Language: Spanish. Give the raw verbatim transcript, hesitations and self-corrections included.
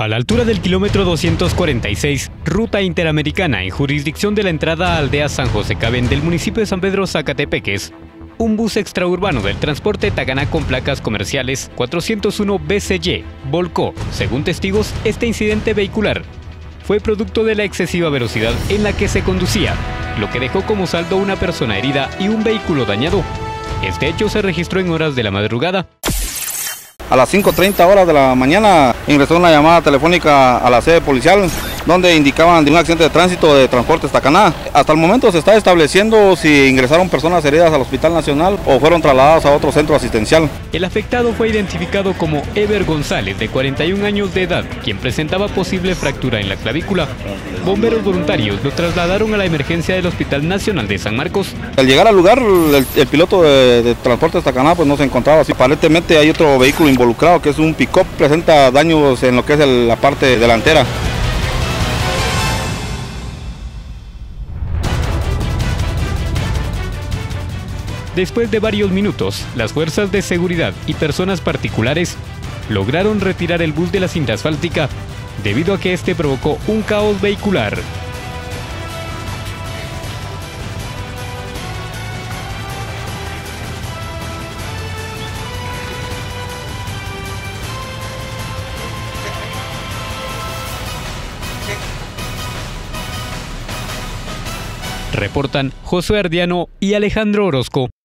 A la altura del kilómetro doscientos cuarenta y seis, ruta interamericana en jurisdicción de la entrada a Aldea San José Cabén del municipio de San Pedro Zacatepeques, un bus extraurbano del transporte Taganá con placas comerciales cuatrocientos uno B C Y volcó. Según testigos, este incidente vehicular fue producto de la excesiva velocidad en la que se conducía, lo que dejó como saldo una persona herida y un vehículo dañado. Este hecho se registró en horas de la madrugada. A las cinco treinta horas de la mañana ingresó una llamada telefónica a la sede policial donde indicaban de un accidente de tránsito de Transportes Taganá. Hasta el momento se está estableciendo si ingresaron personas heridas al Hospital Nacional o fueron trasladadas a otro centro asistencial. El afectado fue identificado como Ever González, de cuarenta y un años de edad, quien presentaba posible fractura en la clavícula. Bomberos voluntarios lo trasladaron a la emergencia del Hospital Nacional de San Marcos. Al llegar al lugar, el, el piloto de, de Transportes Taganá pues no se encontraba así. Aparentemente hay otro vehículo involucrado que es un pick-up, presenta daños en lo que es el, la parte delantera. Después de varios minutos, las fuerzas de seguridad y personas particulares lograron retirar el bus de la cinta asfáltica debido a que este provocó un caos vehicular. Reportan Josué Ardiano y Alejandro Orozco.